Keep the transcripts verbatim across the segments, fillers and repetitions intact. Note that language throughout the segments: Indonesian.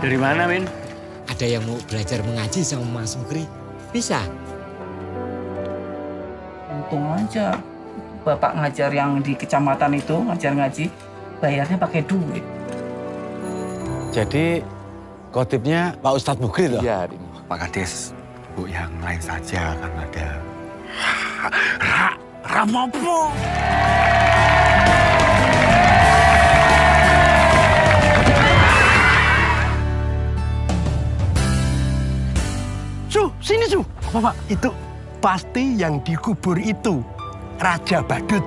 Dari mana, Min? Ada yang mau belajar mengaji sama Mas Mukri? Bisa? Untung aja Bapak ngajar yang di kecamatan itu, ngajar ngaji, bayarnya pakai duit. Jadi khotibnya Pak Ustadz Mukri loh? Iya, Pak Kades, Bu yang lain saja kan ada. Ra, Ramopo. Su, sini Su. Apa Pak? Itu pasti yang dikubur itu Raja Badut.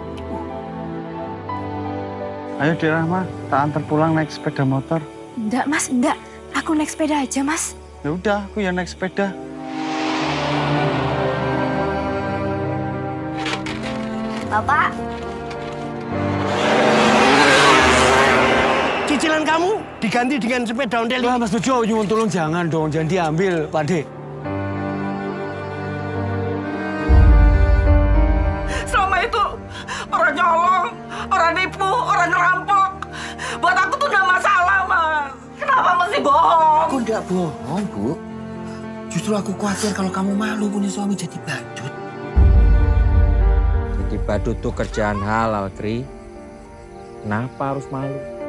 Ayo Dek Rahma, tak antar pulang naik sepeda motor. Enggak Mas, enggak. Aku naik sepeda aja Mas. Ya udah, aku ya naik sepeda. Bapak. Cicilan kamu diganti dengan sepeda ontel. Wah, Mas Bejo, nyuwun tolong jangan dong, jangan diambil, Pak De. Selama itu orang nyolong, orang nipu, orang ngerampok. Buat aku tuh nggak masalah, Mas. Kenapa mesti bohong? Aku enggak bohong, Bu. Justru aku khawatir kalau kamu malu punya suami jadi badut. Jadi badut tuh kerjaan halal, Kri. Kenapa harus malu?